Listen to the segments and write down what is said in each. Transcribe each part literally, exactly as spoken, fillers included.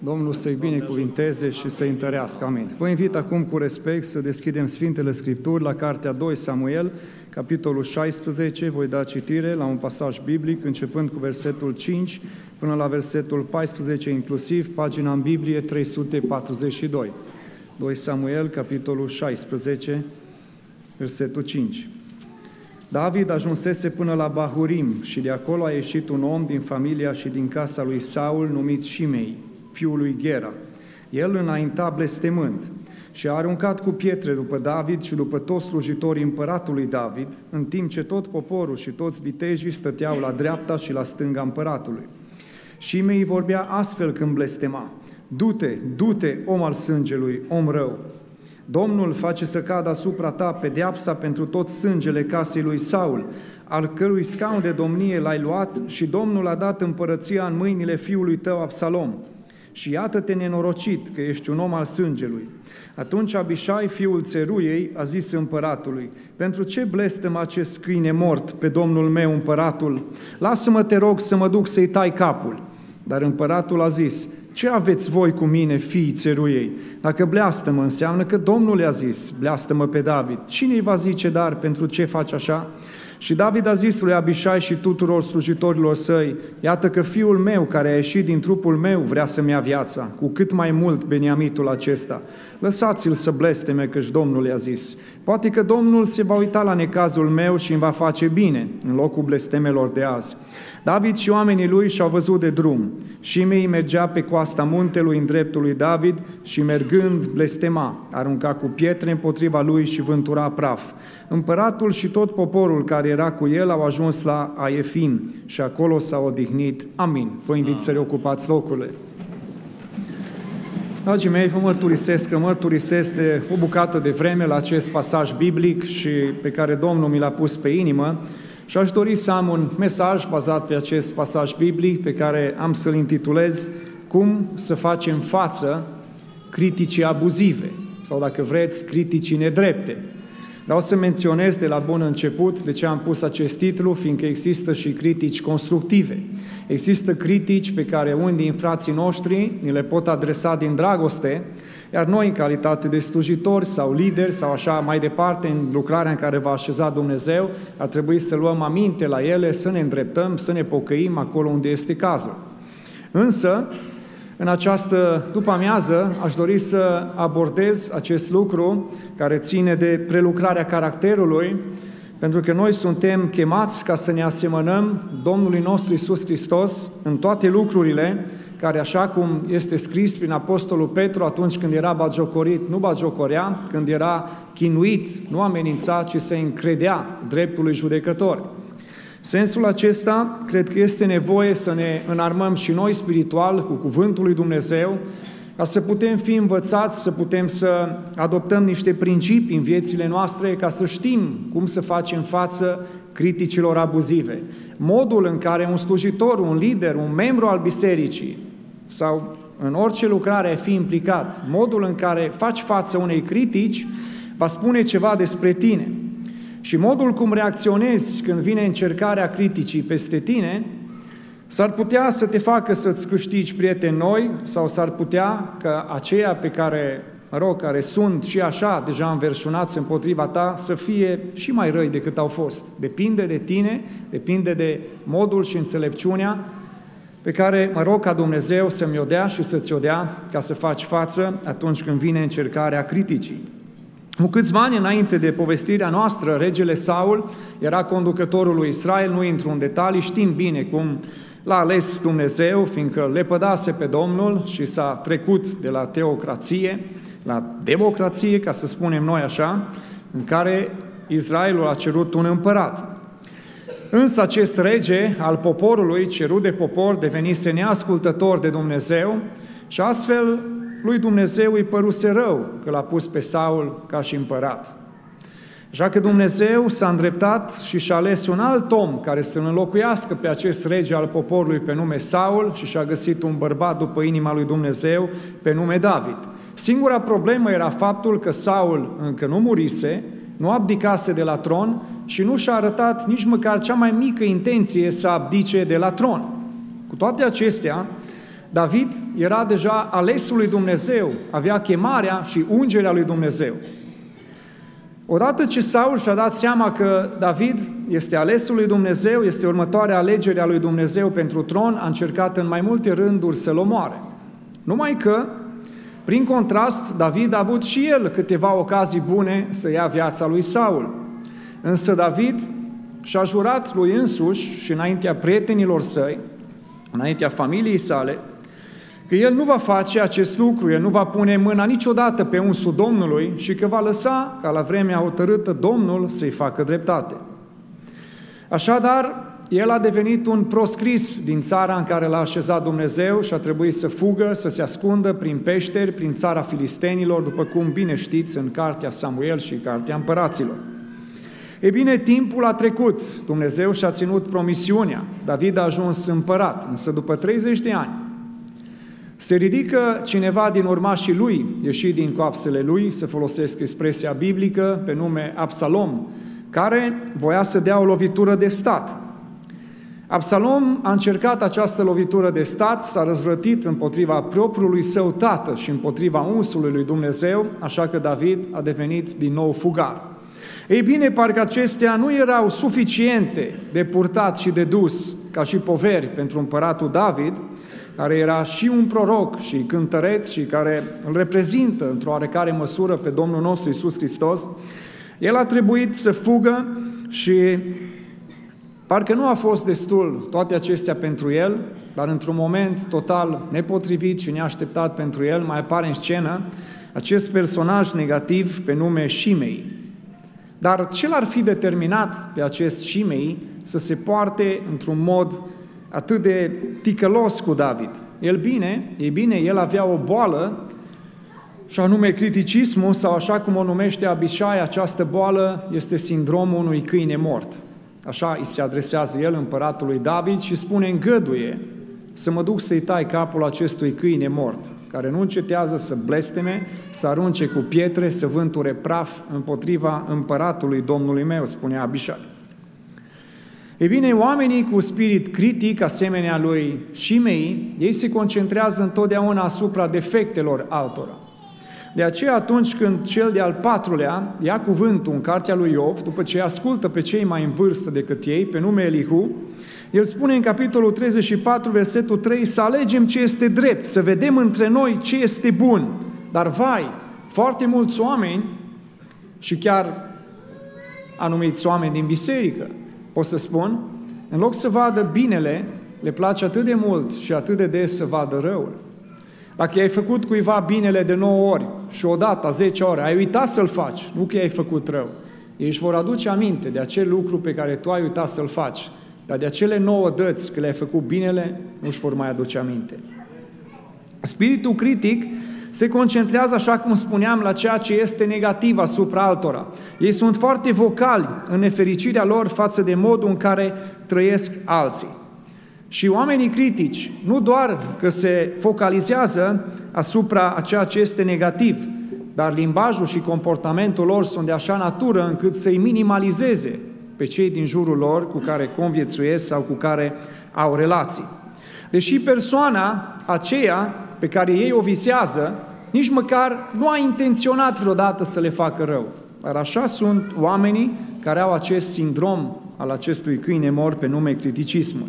Domnul să-i binecuvinteze și să-i întărească. Amin. Vă invit acum cu respect să deschidem Sfintele Scripturi la cartea doi Samuel, capitolul șaisprezece. Voi da citire la un pasaj biblic, începând cu versetul cinci până la versetul paisprezece, inclusiv pagina în Biblie trei sute patruzeci și doi. doi Samuel, capitolul șaisprezece, versetul cinci. David ajunsese până la Bahurim și de acolo a ieșit un om din familia și din casa lui Saul, numit Shimei, fiul lui Ghera. El înainta blestemând și a aruncat cu pietre după David și după toți slujitorii împăratului David, în timp ce tot poporul și toți vitejii stăteau la dreapta și la stânga împăratului. Shimei vorbea astfel când blestema: Du-te, du-te, om al sângelui, om rău! Domnul face să cadă asupra ta pedeapsa pentru tot sângele casei lui Saul, al cărui scaun de domnie l-ai luat, și Domnul a dat împărăția în mâinile fiului tău Absalom. Și iată-te nenorocit că ești un om al sângelui. Atunci Abișai, fiul Țeruiei, a zis împăratului: Pentru ce blestem acest câine mort pe domnul meu împăratul? Lasă-mă, te rog, să mă duc să-i tai capul. Dar împăratul a zis: Ce aveți voi cu mine, fiii Țeruiei? Dacă bleastă-mă, înseamnă că Domnul i-a zis: Bleastă-mă pe David. Cine-i va zice dar pentru ce faci așa? Și David a zis lui Abișai și tuturor slujitorilor săi: Iată că fiul meu, care a ieșit din trupul meu, vrea să-mi ia viața, cu cât mai mult Beniamitul acesta. Lăsați-l să blesteme, căci Domnul i-a zis. Poate că Domnul se va uita la necazul meu și îmi va face bine, în locul blestemelor de azi. David și oamenii lui și-au văzut de drum. Shimei mergea pe coasta muntelui în dreptul lui David și, mergând, blestema, arunca cu pietre împotriva lui și vântura praf. Împăratul și tot poporul care era cu el au ajuns la Aefim și acolo s-au odihnit. Amin. Vă invit să reocupați locurile. Dragii mei, vă mărturisesc că mărturisesc de o bucată de vreme la acest pasaj biblic și pe care Domnul mi l-a pus pe inimă. Și aș dori să am un mesaj bazat pe acest pasaj biblic pe care am să-l intitulez Cum să facem față criticii abuzive, sau dacă vreți, criticii nedrepte. Vreau să menționez de la bun început de ce am pus acest titlu, fiindcă există și critici constructive. Există critici pe unii unii din frații noștri ni le pot adresa din dragoste, iar noi, în calitate de slujitori sau lideri sau așa mai departe, în lucrarea în care va așeza Dumnezeu, ar trebui să luăm aminte la ele, să ne îndreptăm, să ne pocăim acolo unde este cazul. Însă, în această după-amiază, aș dori să abordez acest lucru care ține de prelucrarea caracterului, pentru că noi suntem chemați ca să ne asemănăm Domnului nostru Iisus Hristos în toate lucrurile, care, așa cum este scris prin Apostolul Petru, atunci când era bagiocorit, nu bagiocorea, când era chinuit, nu amenința, ci se încredea dreptului judecător. Sensul acesta, cred că este nevoie să ne înarmăm și noi spiritual cu Cuvântul lui Dumnezeu, ca să putem fi învățați, să putem să adoptăm niște principii în viețile noastre, ca să știm cum să facem față criticilor abuzive. Modul în care un slujitor, un lider, un membru al bisericii sau în orice lucrare ai fi implicat, modul în care faci față unei critici va spune ceva despre tine. Și modul cum reacționezi când vine încercarea criticii peste tine s-ar putea să te facă să-ți câștigi prieteni noi sau s-ar putea ca aceia pe care, mă rog, care sunt și așa deja înverșunați împotriva ta să fie și mai răi decât au fost. Depinde de tine, depinde de modul și înțelepciunea pe care mă rog ca Dumnezeu să-mi o dea și să-ți o dea ca să faci față atunci când vine încercarea criticii. Cu câțiva ani înainte de povestirea noastră, regele Saul era conducătorul lui Israel, nu intru în detalii, știm bine cum l-a ales Dumnezeu, fiindcă lepădase pe Domnul și s-a trecut de la teocrație la democrație, ca să spunem noi așa, în care Israelul a cerut un împărat. Însă acest rege al poporului, cerut de popor, devenise neascultător de Dumnezeu și astfel lui Dumnezeu îi păruse rău că l-a pus pe Saul ca și împărat. Așa că Dumnezeu s-a îndreptat și și-a ales un alt om care să-l înlocuiască pe acest rege al poporului pe nume Saul și și-a găsit un bărbat după inima lui Dumnezeu pe nume David. Singura problemă era faptul că Saul încă nu murise, nu abdicase de la tron și nu și-a arătat nici măcar cea mai mică intenție să abdice de la tron. Cu toate acestea, David era deja alesul lui Dumnezeu, avea chemarea și ungerea lui Dumnezeu. Odată ce Saul și-a dat seama că David este alesul lui Dumnezeu, este următoarea alegere a lui Dumnezeu pentru tron, a încercat în mai multe rânduri să-l omoare. Numai că, prin contrast, David a avut și el câteva ocazii bune să ia viața lui Saul. Însă David și-a jurat lui însuși și înaintea prietenilor săi, înaintea familiei sale, că el nu va face acest lucru, el nu va pune mâna niciodată pe unsul Domnului și că va lăsa ca la vremea hotărâtă Domnul să-i facă dreptate. Așadar, el a devenit un proscris din țara în care l-a așezat Dumnezeu și a trebuit să fugă, să se ascundă prin peșteri, prin țara filistenilor, după cum bine știți în cartea Samuel și cartea Împăraților. Ei bine, timpul a trecut, Dumnezeu și-a ținut promisiunea, David a ajuns împărat, însă după treizeci de ani, se ridică cineva din urmașii lui, ieși din coapsele lui, să folosesc expresia biblică, pe nume Absalom, care voia să dea o lovitură de stat. Absalom a încercat această lovitură de stat, s-a răzvrătit împotriva propriului său tată și împotriva unsului lui Dumnezeu, așa că David a devenit din nou fugar. Ei bine, parcă acestea nu erau suficiente de purtat și de dus ca și poveri pentru împăratul David, care era și un proroc și cântăreț și care îl reprezintă într-o oarecare măsură pe Domnul nostru Iisus Hristos. El a trebuit să fugă și parcă nu a fost destul toate acestea pentru el, dar într-un moment total nepotrivit și neașteptat pentru el, mai apare în scenă acest personaj negativ pe nume Shimei. Dar ce l-ar fi determinat pe acest Shimei să se poarte într-un mod atât de ticălos cu David? El bine, ei bine, el avea o boală, și anume criticismul, sau așa cum o numește Abishai, această boală este sindromul unui câine mort. Așa îi se adresează el împăratului David și spune: îngăduie să mă duc să-i tai capul acestui câine mort, care nu încetează să blesteme, să arunce cu pietre, să vânture praf împotriva împăratului Domnului meu, spunea Abishai. Ei bine, oamenii cu spirit critic, asemenea lui Shimei, ei se concentrează întotdeauna asupra defectelor altora. De aceea, atunci când cel de-al patrulea ia cuvântul în cartea lui Iov, după ce ascultă pe cei mai în vârstă decât ei, pe nume Elihu, el spune în capitolul treizeci și patru, versetul trei, să alegem ce este drept, să vedem între noi ce este bun. Dar, vai, foarte mulți oameni, și chiar anumiți oameni din biserică, pot să spun, în loc să vadă binele, le place atât de mult și atât de des să vadă răul. Dacă i-ai făcut cuiva binele de nouă ori și odată, a zece ori, ai uitat să-l faci, nu că i-ai făcut rău. Ei își vor aduce aminte de acel lucru pe care tu ai uitat să-l faci, dar de acele nouă dăți că le-ai făcut binele, nu își vor mai aduce aminte. Spiritul critic se concentrează, așa cum spuneam, la ceea ce este negativ asupra altora. Ei sunt foarte vocali în nefericirea lor față de modul în care trăiesc alții. Și oamenii critici nu doar că se focalizează asupra a ceea ce este negativ, dar limbajul și comportamentul lor sunt de așa natură încât să-i minimalizeze pe cei din jurul lor cu care conviețuiesc sau cu care au relații. Deși persoana aceea pe care ei o visează, nici măcar nu a intenționat vreodată să le facă rău. Dar așa sunt oamenii care au acest sindrom al acestui câine mort pe nume criticismul.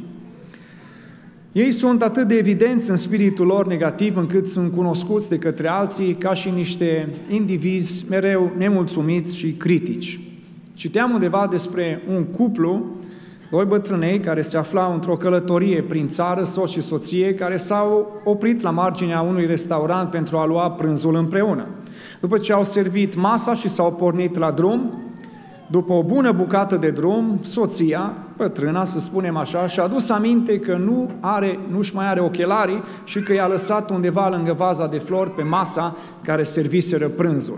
Ei sunt atât de evidenți în spiritul lor negativ încât sunt cunoscuți de către alții ca și niște indivizi mereu nemulțumiți și critici. Citeam undeva despre un cuplu, doi bătrânei care se aflau într-o călătorie prin țară, soț și soție, care s-au oprit la marginea unui restaurant pentru a lua prânzul împreună. După ce au servit masa și s-au pornit la drum, după o bună bucată de drum, soția, bătrâna, să spunem așa, și-a adus aminte că nu are, nu-și mai are ochelarii și că i-a lăsat undeva lângă vaza de flori pe masa care serviseră prânzul.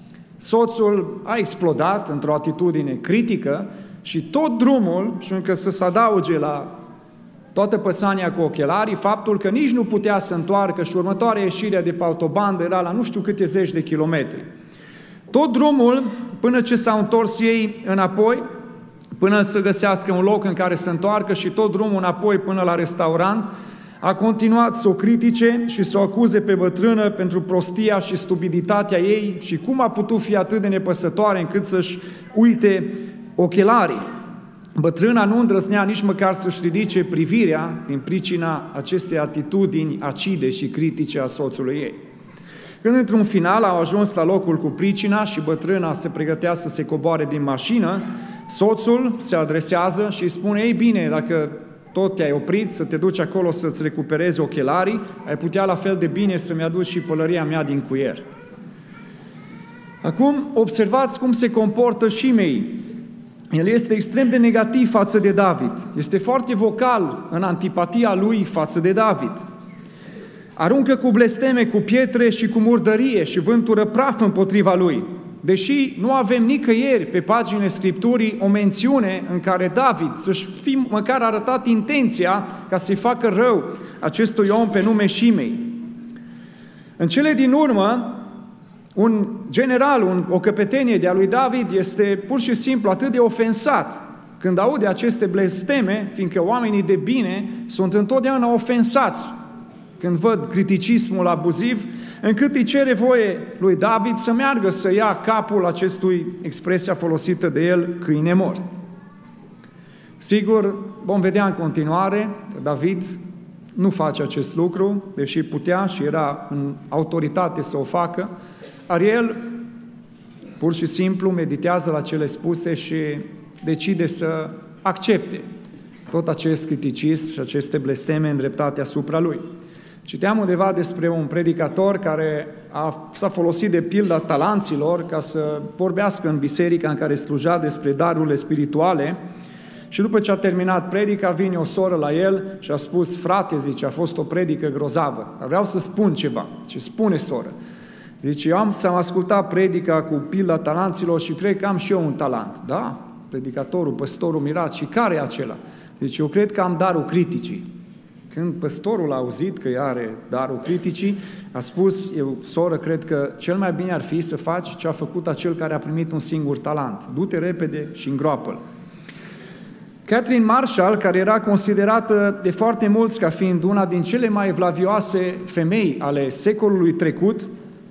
Soțul a explodat într-o atitudine critică și tot drumul, și încă să se adauge la toată pățania cu ochelarii, faptul că nici nu putea să întoarcă și următoarea ieșire de pe autobandă era la nu știu câte zeci de kilometri. Tot drumul, până ce s-au întors ei înapoi, până să găsească un loc în care să întoarcă și tot drumul înapoi până la restaurant, A continuat să o critique și să o acuze pe bătrână pentru prostia și stupiditatea ei și cum a putut fi atât de nepăsătoare încât să-și uite ochelarii. Bătrâna nu îndrăznea nici măcar să-și ridice privirea din pricina acestei atitudini acide și critice a soțului ei. Când într-un final au ajuns la locul cu pricina și bătrâna se pregătea să se coboare din mașină, soțul se adresează și îi spune: ei bine, dacă tot te-ai oprit să te duci acolo să-ți recuperezi ochelarii, ai putea la fel de bine să-mi aduci și pălăria mea din cuier. Acum observați cum se comportă Shimei. El este extrem de negativ față de David. Este foarte vocal în antipatia lui față de David. Aruncă cu blesteme, cu pietre și cu murdărie și vântură praf împotriva lui. Deși nu avem nicăieri pe paginile Scripturii o mențiune în care David să-și fi măcar arătat intenția ca să-i facă rău acestui om pe nume Shimei. În cele din urmă, un general, un, o căpetenie de-a lui David este pur și simplu atât de ofensat când aude aceste blesteme, fiindcă oamenii de bine sunt întotdeauna ofensați când văd criticismul abuziv, încât îi cere voie lui David să meargă să ia capul acestui, expresia folosită de el, câine mort. Sigur, vom vedea în continuare că David nu face acest lucru, deși putea și era în autoritate să o facă, dar el pur și simplu meditează la cele spuse și decide să accepte tot acest criticism și aceste blesteme îndreptate asupra lui. Citeam undeva despre un predicator care a, s-a folosit de pilda talanților ca să vorbească în biserica în care sluja despre darurile spirituale și după ce a terminat predica, vine o soră la el și a spus: frate, zice, a fost o predică grozavă, dar vreau să spun ceva. Ce spune, soră? Zice: eu am, ți-am ascultat predica cu pilda talanților și cred că am și eu un talent. Da? Predicatorul, păstorul mirat. Și care e acela? Zice: eu cred că am darul criticii. Când păstorul a auzit că are darul criticii, a spus: eu, soră, cred că cel mai bine ar fi să faci ce a făcut acel care a primit un singur talent. Du-te repede și îngroapă-l. Catherine Marshall, care era considerată de foarte mulți ca fiind una din cele mai evlavioase femei ale secolului trecut,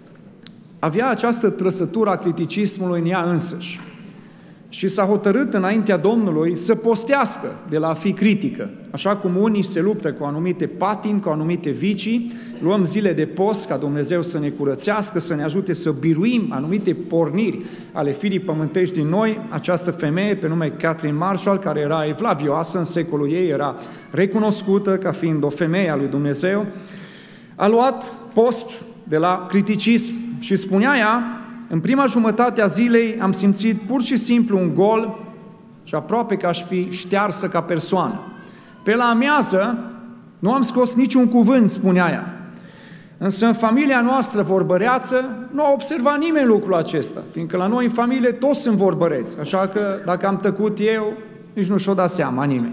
avea această trăsătură a criticismului în ea însăși. Și s-a hotărât înaintea Domnului să postească de la a fi critică. Așa cum unii se luptă cu anumite patimi, cu anumite vicii, luăm zile de post ca Dumnezeu să ne curățească, să ne ajute să biruim anumite porniri ale firii pământești din noi. Această femeie, pe nume Catherine Marshall, care era evlavioasă în secolul ei, era recunoscută ca fiind o femeie a lui Dumnezeu, a luat post de la criticism și spunea ea: în prima jumătate a zilei am simțit pur și simplu un gol și aproape că aș fi ștearsă ca persoană. Pe la amiază nu am scos niciun cuvânt, spunea ea. Însă în familia noastră vorbăreață nu a observat nimeni lucrul acesta, fiindcă la noi în familie toți sunt vorbăreți, așa că dacă am tăcut eu, nici nu și-o da seama nimeni.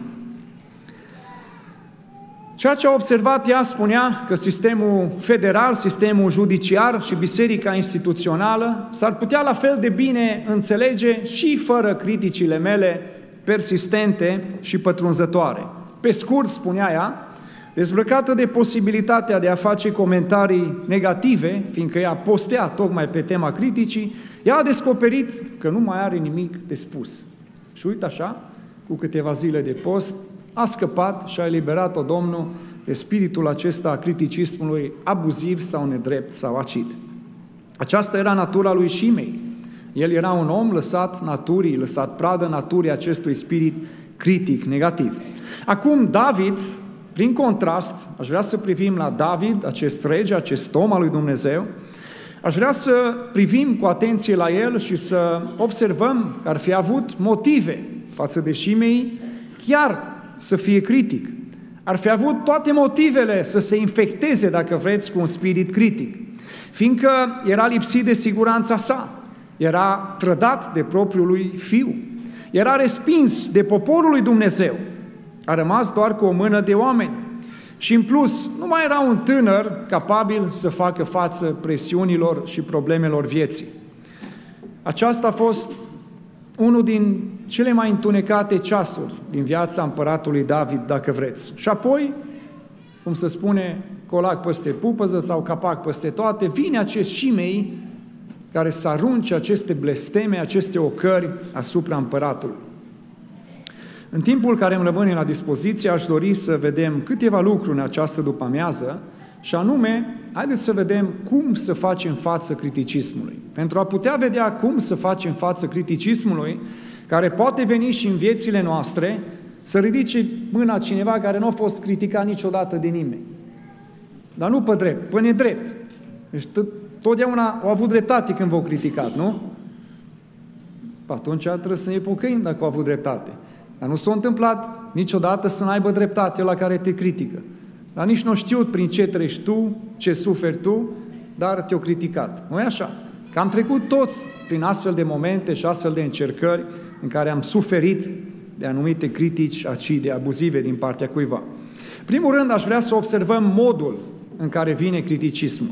Ceea ce a observat ea spunea că sistemul federal, sistemul judiciar și biserica instituțională s-ar putea la fel de bine înțelege și fără criticile mele persistente și pătrunzătoare. Pe scurt, spunea ea, dezbrăcată de posibilitatea de a face comentarii negative, fiindcă ea postea tocmai pe tema criticii, ea a descoperit că nu mai are nimic de spus. Și uite așa, cu câteva zile de post, a scăpat și a eliberat-o Domnul de spiritul acesta a criticismului abuziv sau nedrept sau acid. Aceasta era natura lui Shimei. El era un om lăsat naturii, lăsat pradă naturii acestui spirit critic, negativ. Acum David, prin contrast, aș vrea să privim la David, acest rege, acest om al lui Dumnezeu, aș vrea să privim cu atenție la el și să observăm că ar fi avut motive față de Shimei chiar să fie critic. Ar fi avut toate motivele să se infecteze, dacă vreți, cu un spirit critic, fiindcă era lipsit de siguranța sa, era trădat de propriul lui fiu, era respins de poporul lui Dumnezeu, a rămas doar cu o mână de oameni și, în plus, nu mai era un tânăr capabil să facă față presiunilor și problemelor vieții. Aceasta a fost unul din cele mai întunecate ceasuri din viața împăratului David, dacă vreți. Și apoi, cum se spune, colac peste pupăză sau capac peste toate, vine acest Șimei care să arunce aceste blesteme, aceste ocări asupra împăratului. În timpul care îmi rămâne la dispoziție, aș dori să vedem câteva lucruri în această după-amiază, și anume, haideți să vedem cum să facem față criticismului. Pentru a putea vedea cum să facem față criticismului, care poate veni și în viețile noastre, să ridice mâna cineva care nu a fost criticat niciodată de nimeni. Dar nu pe drept, pe nedrept. Deci totdeauna au avut dreptate când v-au criticat, nu? Atunci trebuie să ne pocăim dacă au avut dreptate. Dar nu s-a întâmplat niciodată să n-aibă dreptate la care te critică. Dar nici nu știut prin ce treci tu, ce suferi tu, dar te-au criticat. Nu e așa? Că am trecut toți prin astfel de momente și astfel de încercări în care am suferit de anumite critici acide, abuzive din partea cuiva. Primul rând, aș vrea să observăm modul în care vine criticismul.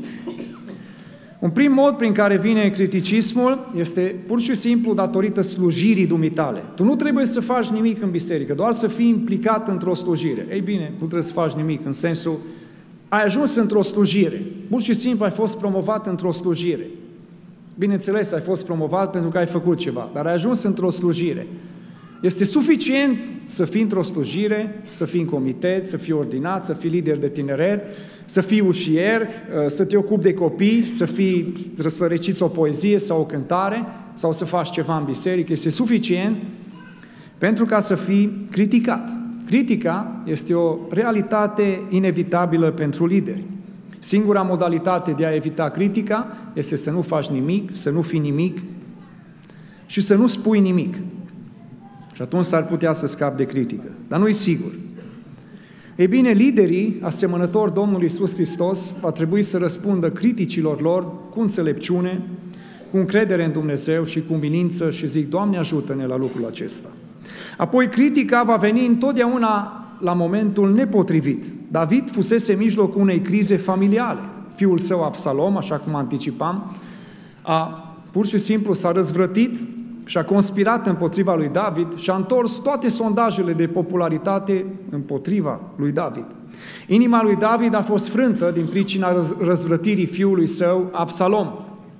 Un prim mod prin care vine criticismul este pur și simplu datorită slujirii dumitale. Tu nu trebuie să faci nimic în biserică, doar să fii implicat într-o slujire. Ei bine, nu trebuie să faci nimic în sensul, ai ajuns într-o slujire, pur și simplu ai fost promovat într-o slujire. Bineînțeles, ai fost promovat pentru că ai făcut ceva, dar ai ajuns într-o slujire. Este suficient să fii într-o slujire, să fii în comitet, să fii ordinat, să fii lider de tineret, să fii ușier, să te ocupi de copii, să, fii, să reciți o poezie sau o cântare, sau să faci ceva în biserică. Este suficient pentru ca să fii criticat. Critica este o realitate inevitabilă pentru lideri. Singura modalitate de a evita critica este să nu faci nimic, să nu fii nimic și să nu spui nimic. Și atunci s-ar putea să scapi de critică. Dar nu-i sigur. Ei bine, liderii, asemănători Domnului Iisus Hristos, va trebui să răspundă criticilor lor cu înțelepciune, cu încredere în Dumnezeu și cu umilință și zic, Doamne, ajută-ne la lucrul acesta. Apoi, critica va veni întotdeauna la momentul nepotrivit. David fusese în mijlocul unei crize familiale. Fiul său, Absalom, așa cum anticipam, a pur și simplu s-a răzvrătit și a conspirat împotriva lui David și a întors toate sondajele de popularitate împotriva lui David. Inima lui David a fost frântă din pricina răz- răzvrătirii fiului său, Absalom.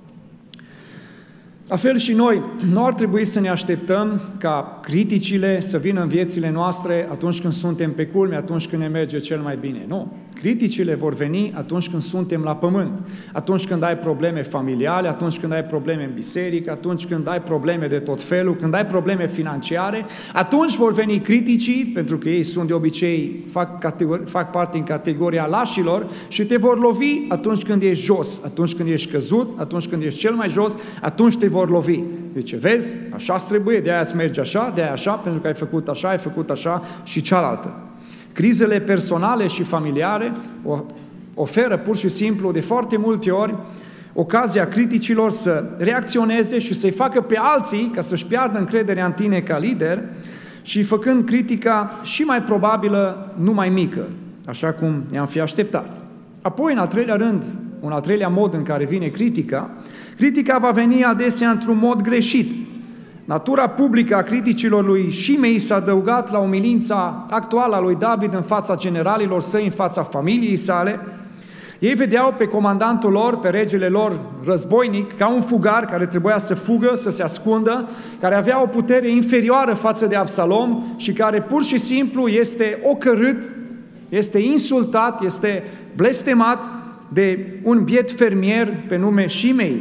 La fel și noi, nu ar trebui să ne așteptăm ca criticile să vină în viețile noastre atunci când suntem pe culme, atunci când ne merge cel mai bine. Nu. Criticile vor veni atunci când suntem la pământ, atunci când ai probleme familiale, atunci când ai probleme în biserică, atunci când ai probleme de tot felul, când ai probleme financiare, atunci vor veni criticii, pentru că ei sunt de obicei, fac, categori, fac parte în categoria lașilor și te vor lovi atunci când ești jos, atunci când ești căzut, atunci când ești cel mai jos, atunci te vor lovi. Deci, vezi, așa-ți trebuie, de-aia îți merge așa, de-aia așa, pentru că ai făcut așa, ai făcut așa și cealaltă. Crizele personale și familiare oferă pur și simplu de foarte multe ori ocazia criticilor să reacționeze și să-i facă pe alții ca să-și piardă încrederea în tine ca lider și făcând critica și mai probabilă, nu mai mică, așa cum ne-am fi așteptat. Apoi, în al treilea rând, un al treilea mod în care vine critica, critica va veni adesea într-un mod greșit. Natura publică a criticilor lui Șimei s-a adăugat la umilința actuală a lui David în fața generalilor săi, în fața familiei sale. Ei vedeau pe comandantul lor, pe regele lor războinic, ca un fugar care trebuia să fugă, să se ascundă, care avea o putere inferioară față de Absalom și care pur și simplu este ocărât, este insultat, este blestemat de un biet fermier pe nume Șimei.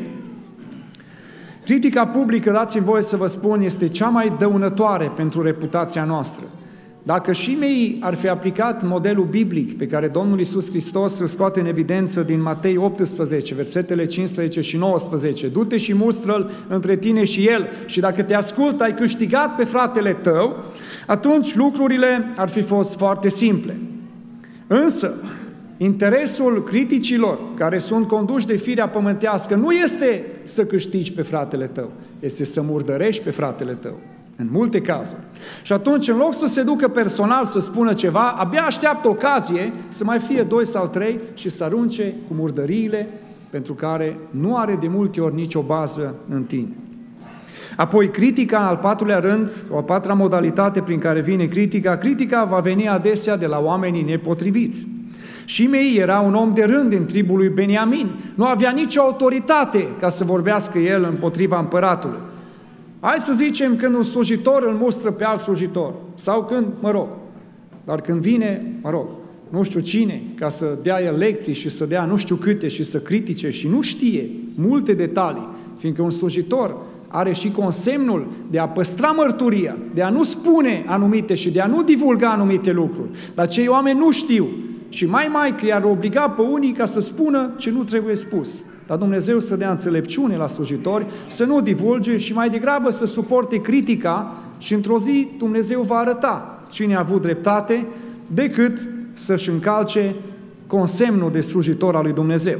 Critica publică, dați-mi voie să vă spun, este cea mai dăunătoare pentru reputația noastră. Dacă Șimei ar fi aplicat modelul biblic pe care Domnul Iisus Hristos îl scoate în evidență din Matei optsprezece, versetele cincisprezece și nouăsprezece, du-te și mustră-l între tine și el și dacă te ascultă, ai câștigat pe fratele tău, atunci lucrurile ar fi fost foarte simple. Însă, interesul criticilor care sunt conduși de firea pământească nu este să câștigi pe fratele tău, este să murdărești pe fratele tău, în multe cazuri. Și atunci, în loc să se ducă personal să spună ceva, abia așteaptă ocazie să mai fie doi sau trei și să arunce cu murdăriile pentru care nu are de multe ori nicio bază în tine. Apoi, critica, în al patrulea rând, o a patra modalitate prin care vine critica, critica va veni adesea de la oamenii nepotriviți. Shimei era un om de rând din tribul lui Beniamin. Nu avea nicio autoritate ca să vorbească el împotriva împăratului. Hai să zicem când un slujitor îl mustră pe alt slujitor. Sau când, mă rog, dar când vine, mă rog, nu știu cine, ca să dea el lecții și să dea nu știu câte și să critique și nu știe multe detalii, fiindcă un slujitor are și consemnul de a păstra mărturia, de a nu spune anumite și de a nu divulga anumite lucruri. Dar cei oameni nu știu și mai mai că i-ar obliga pe unii ca să spună ce nu trebuie spus. Dar Dumnezeu să dea înțelepciune la slujitori, să nu divulge și mai degrabă să suporte critica și într-o zi Dumnezeu va arăta cine a avut dreptate decât să-și încalce consemnul de slujitor al lui Dumnezeu.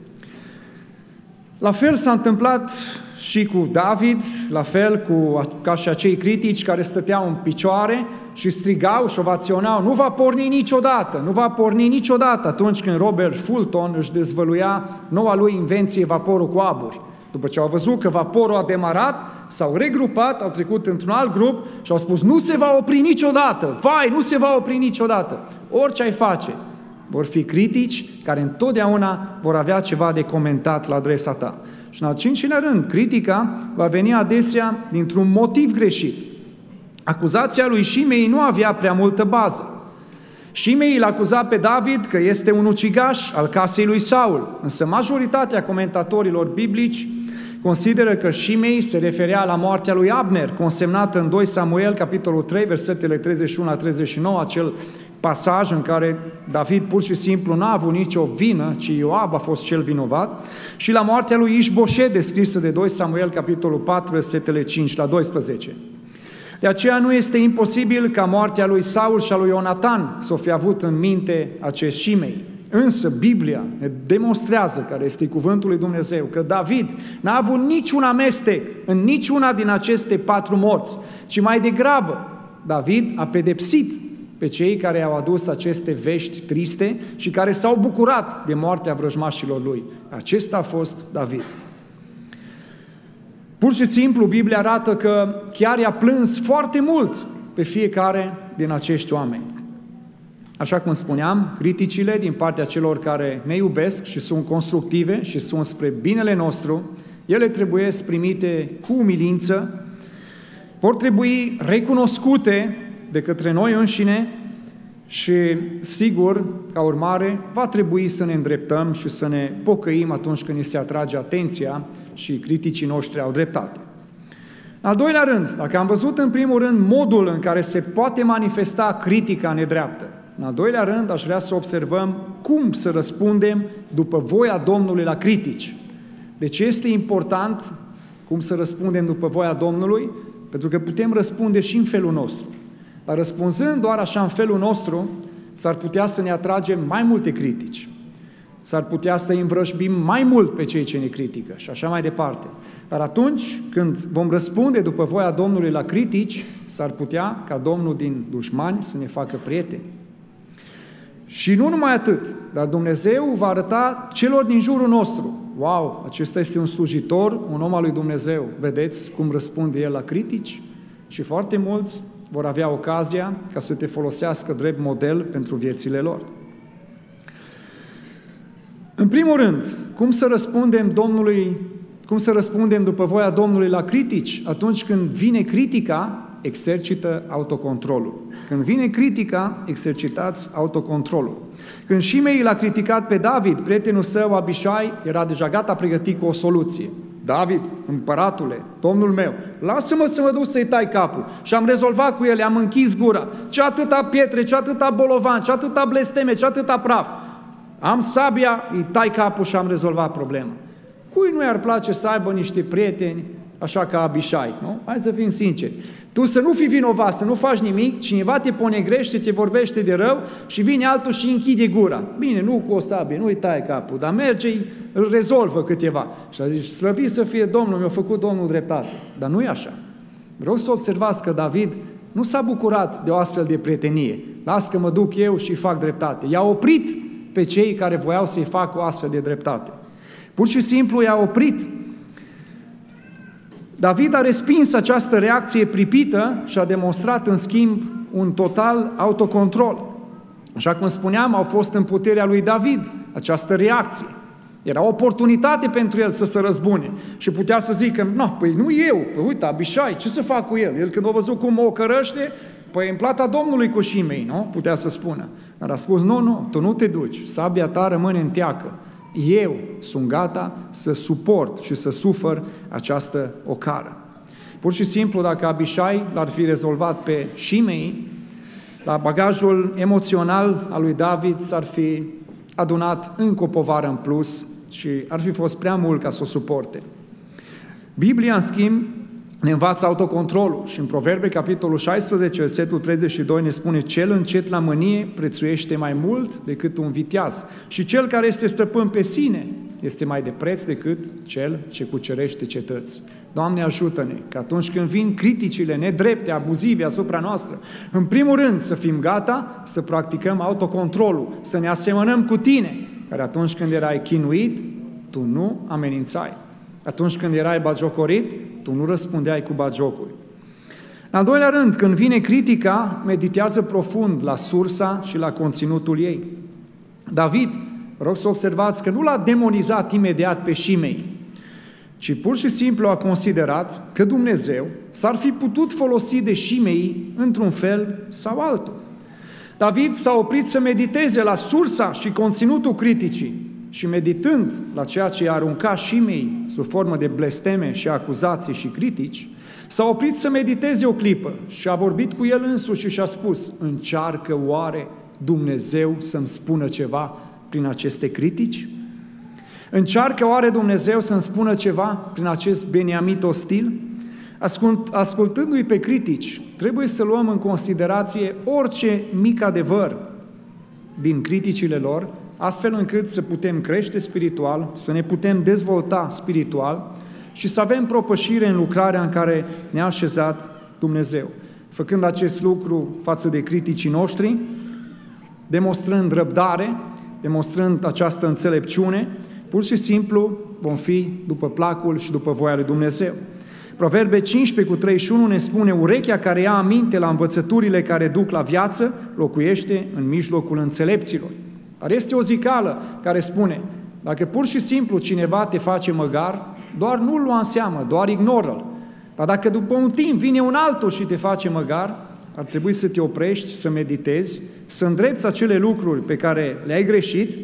La fel s-a întâmplat și cu David, la fel cu, ca și acei critici care stăteau în picioare și strigau și ovaționau, nu va porni niciodată, nu va porni niciodată atunci când Robert Fulton își dezvăluia noua lui invenție, vaporul cu aburi. După ce au văzut că vaporul a demarat, s-au regrupat, au trecut într-un alt grup și au spus, nu se va opri niciodată, vai, nu se va opri niciodată. Orice ai face, vor fi critici care întotdeauna vor avea ceva de comentat la adresa ta. Și în al cincilea rând, critica va veni adesea dintr-un motiv greșit. Acuzația lui Shimei nu avea prea multă bază. Shimei îl acuza pe David că este un ucigaș al casei lui Saul, însă majoritatea comentatorilor biblici consideră că Shimei se referea la moartea lui Abner, consemnată în doi Samuel, capitolul trei, versetele treizeci și unu la treizeci și nouă, acel pasaj în care David pur și simplu n-a avut nicio vină, ci Ioab a fost cel vinovat, și la moartea lui Ișboșet, descrisă de doi Samuel, capitolul patru, versetele cinci la doisprezece. De aceea nu este imposibil ca moartea lui Saul și a lui Ionatan să o fi avut în minte acest Shimei. Însă Biblia ne demonstrează, care este cuvântul lui Dumnezeu, că David n-a avut niciun amestec în niciuna din aceste patru morți, ci mai degrabă David a pedepsit pe cei care au adus aceste vești triste și care s-au bucurat de moartea vrăjmașilor lui. Acesta a fost David. Pur și simplu, Biblia arată că chiar i-a plâns foarte mult pe fiecare din acești oameni. Așa cum spuneam, criticile din partea celor care ne iubesc și sunt constructive și sunt spre binele nostru, ele trebuie primite cu umilință, vor trebui recunoscute de către noi înșine și, sigur, ca urmare, va trebui să ne îndreptăm și să ne pocăim atunci când ni se atrage atenția și criticii noștri au dreptate. Al doilea rând, dacă am văzut în primul rând modul în care se poate manifesta critica nedreaptă, în al doilea rând aș vrea să observăm cum să răspundem după voia Domnului la critici. Deci este important cum să răspundem după voia Domnului, pentru că putem răspunde și în felul nostru. Dar răspunzând doar așa în felul nostru, s-ar putea să ne atragem mai multe critici. S-ar putea să îi învrăjbim mai mult pe cei ce ne critică și așa mai departe. Dar atunci când vom răspunde după voia Domnului la critici, s-ar putea ca Domnul din dușmani să ne facă prieteni. Și nu numai atât, dar Dumnezeu va arăta celor din jurul nostru, wow, acesta este un slujitor, un om al lui Dumnezeu, vedeți cum răspunde el la critici? Și foarte mulți vor avea ocazia ca să te folosească drept model pentru viețile lor. În primul rând, cum să răspundem Domnului, cum să răspundem după voia Domnului la critici? Atunci când vine critica, exercită autocontrolul. Când vine critica, exercitați autocontrolul. Când Shimei l-a criticat pe David, prietenul său Abishai era deja gata pregătit cu o soluție. David, împăratule, domnul meu, lasă-mă să mă duc să-i tai capul. Și am rezolvat cu el, am închis gura. Ce atâta pietre, ce atâta bolovan, ce atâta blesteme, ce atâta praf. Am sabia, îi tai capul și am rezolvat problema. Cui nu i-ar place să aibă niște prieteni așa ca Abishai, nu? Hai să fim sinceri. Tu să nu fii vinovat, să nu faci nimic, cineva te ponegrește, te vorbește de rău și vine altul și închide gura. Bine, nu cu o sabie, nu-i tai capul, dar merge, îl rezolvă câteva. Și a zis, slăvit să fie Domnul, mi-a făcut Domnul dreptate. Dar nu e așa. Vreau să observați că David nu s-a bucurat de o astfel de prietenie. Las că mă duc eu și fac dreptate. I-a oprit pe cei care voiau să-i facă o astfel de dreptate. Pur și simplu i-a oprit. David a respins această reacție pripită și a demonstrat în schimb un total autocontrol. Așa cum spuneam, au fost în puterea lui David această reacție. Era o oportunitate pentru el să se răzbune și putea să zică, nu, păi nu eu, păi uite, Abișai, ce să fac cu el? El când a văzut cum o cărăște, păi în plata Domnului cu Șimei, nu? Putea să spună. Dar a spus, nu, nu, tu nu te duci, sabia ta rămâne în teacă. Eu sunt gata să suport și să sufăr această ocară. Pur și simplu, dacă Abișai l-ar fi rezolvat pe Șimei, la bagajul emoțional al lui David s-ar fi adunat încă o povară în plus și ar fi fost prea mult ca să o suporte. Biblia, în schimb, ne învață autocontrolul și în Proverbe, capitolul șaisprezece, versetul treizeci și doi, ne spune: cel încet la mânie prețuiește mai mult decât un viteaz și cel care este stăpân pe sine este mai de preț decât cel ce cucerește cetăți. Doamne, ajută-ne că atunci când vin criticile nedrepte, abuzive asupra noastră, în primul rând să fim gata să practicăm autocontrolul, să ne asemănăm cu Tine, care atunci când erai chinuit, Tu nu amenințai. Atunci când erai bagiocorit, Tu nu răspundeai cu bagiocuri. În al doilea rând, când vine critica, meditează profund la sursa și la conținutul ei. David, rog să observați că nu l-a demonizat imediat pe Șimei, ci pur și simplu a considerat că Dumnezeu s-ar fi putut folosi de Șimei într-un fel sau altul. David s-a oprit să mediteze la sursa și conținutul criticii și meditând la ceea ce i-a aruncat Șimei sub formă de blesteme și acuzații și critici, s-a oprit să mediteze o clipă și a vorbit cu el însuși și și-a spus: încearcă oare Dumnezeu să-mi spună ceva prin aceste critici? Încearcă oare Dumnezeu să-mi spună ceva prin acest beniamit ostil? Ascult, ascultându-i pe critici, trebuie să luăm în considerație orice mic adevăr din criticile lor, astfel încât să putem crește spiritual, să ne putem dezvolta spiritual și să avem propășire în lucrarea în care ne-a așezat Dumnezeu. Făcând acest lucru față de criticii noștri, demonstrând răbdare, demonstrând această înțelepciune, pur și simplu vom fi după placul și după voia lui Dumnezeu. Proverbe cincisprezece cu treizeci și unu ne spune: urechea care ia aminte la învățăturile care duc la viață, locuiește în mijlocul înțelepților. Dar este o zicală care spune: dacă pur și simplu cineva te face măgar, doar nu-l lua în seamă, doar ignoră-l. Dar dacă după un timp vine un altul și te face măgar, ar trebui să te oprești, să meditezi, să îndrepți acele lucruri pe care le-ai greșit,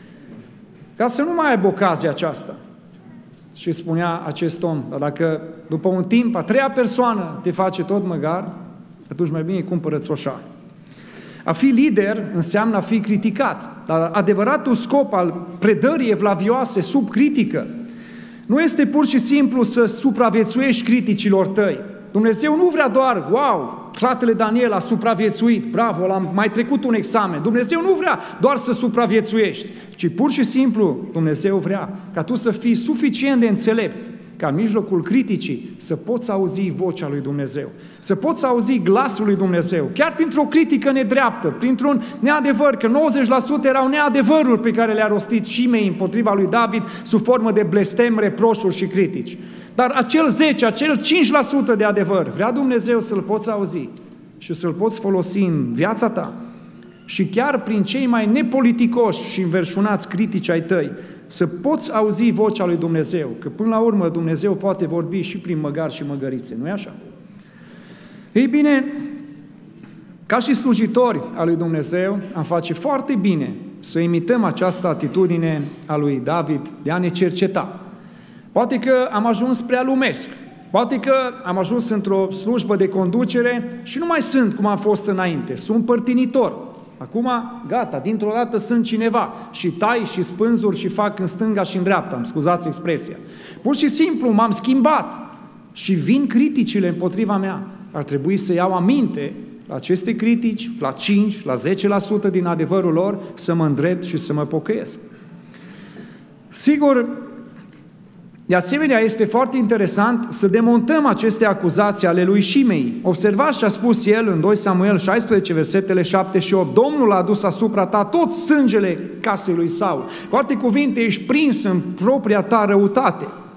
ca să nu mai ai ocazia aceasta. Și spunea acest om: dar dacă după un timp a treia persoană te face tot măgar, atunci mai bine cumpără-ți roșar. A fi lider înseamnă a fi criticat, dar adevăratul scop al predării evlavioase sub critică nu este pur și simplu să supraviețuiești criticilor tăi. Dumnezeu nu vrea doar, wow, fratele Daniel a supraviețuit, bravo, l-am mai trecut un examen. Dumnezeu nu vrea doar să supraviețuiești, ci pur și simplu Dumnezeu vrea ca tu să fii suficient de înțelept ca în mijlocul criticii să poți auzi vocea lui Dumnezeu, să poți auzi glasul lui Dumnezeu, chiar printr-o critică nedreaptă, printr-un neadevăr, că nouăzeci la sută erau neadevăruri pe care le-a rostit Șimei împotriva lui David sub formă de blestem, reproșuri și critici. Dar acel zece, acel cinci la sută de adevăr, vrea Dumnezeu să-l poți auzi și să-l poți folosi în viața ta și chiar prin cei mai nepoliticoși și înverșunați critici ai tăi, să poți auzi vocea lui Dumnezeu, că până la urmă Dumnezeu poate vorbi și prin măgari și măgărițe, nu-i așa? Ei bine, ca și slujitori al lui Dumnezeu, am face foarte bine să imităm această atitudine a lui David de a ne cerceta. Poate că am ajuns prea lumesc, poate că am ajuns într-o slujbă de conducere și nu mai sunt cum am fost înainte, sunt părtinitor. Acum, gata, dintr-o dată sunt cineva și tai și spânzuri și fac în stânga și în dreapta, îmi scuzați expresia. Pur și simplu m-am schimbat și vin criticile împotriva mea. Ar trebui să iau aminte la aceste critici, la cinci, la zece la sută din adevărul lor, să mă îndrept și să mă pocăiesc. Sigur, de asemenea, este foarte interesant să demontăm aceste acuzații ale lui Șimei. Observați ce a spus el în doi Samuel șaisprezece, versetele șapte și opt. Domnul a adus asupra ta tot sângele casei lui Saul. Cu alte cuvinte, ești prins în propria ta răutate.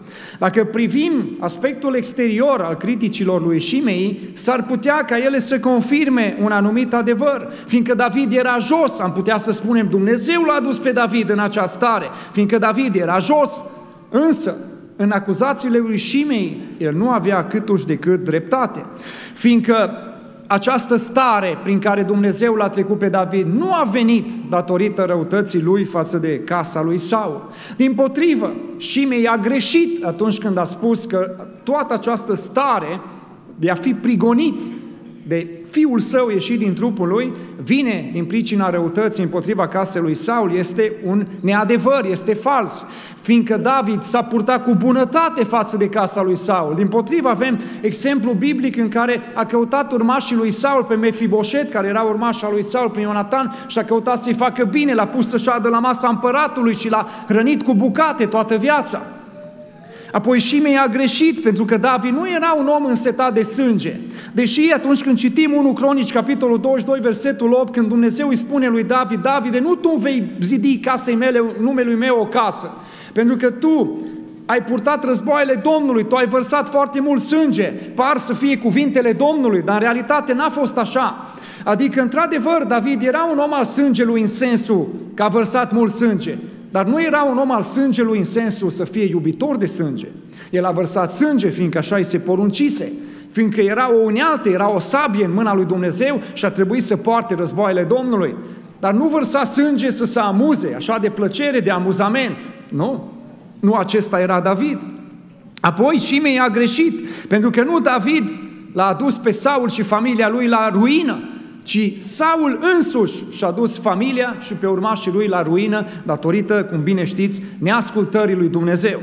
Dacă privim aspectul exterior al criticilor lui Șimei, s-ar putea ca ele să confirme un anumit adevăr. Fiindcă David era jos, am putea să spunem, Dumnezeu l-a adus pe David în această stare. Fiindcă David era jos, însă, în acuzațiile lui Șimei, el nu avea câtuși de cât dreptate. Fiindcă această stare prin care Dumnezeu l-a trecut pe David nu a venit datorită răutății lui față de casa lui Saul. Dimpotrivă, Șimei a greșit atunci când a spus că toată această stare de a fi prigonit de fiul său ieșit din trupul lui, vine din pricina răutății împotriva casei lui Saul, este un neadevăr, este fals, fiindcă David s-a purtat cu bunătate față de casa lui Saul. Dimpotrivă avem exemplu biblic în care a căutat urmașii lui Saul pe Mefiboset, care era urmașa lui Saul prin Ionatan, și a căutat să-i facă bine, l-a pus să șadă la masa împăratului și l-a hrănit cu bucate toată viața. Apoi Șimei a greșit, pentru că David nu era un om însetat de sânge. Deși atunci când citim unu Cronici, capitolul douăzeci și doi, versetul opt, când Dumnezeu îi spune lui David: Davide, nu tu vei zidi casei mele, numelui meu o casă, pentru că tu ai purtat războaiele Domnului, tu ai vărsat foarte mult sânge, par să fie cuvintele Domnului, dar în realitate n-a fost așa. Adică, într-adevăr, David era un om al sângelui în sensul că a vărsat mult sânge, dar nu era un om al sângelui în sensul să fie iubitor de sânge. El a vărsat sânge, fiindcă așa îi se poruncise, fiindcă era o unealtă, era o sabie în mâna lui Dumnezeu și a trebuit să poarte războaiele Domnului. Dar nu vărsa sânge să se amuze, așa de plăcere, de amuzament. Nu, nu acesta era David. Apoi Șimei a greșit, pentru că nu David l-a adus pe Saul și familia lui la ruină, ci Saul însuși și-a dus familia și pe urmașii lui la ruină, datorită, cum bine știți, neascultării lui Dumnezeu.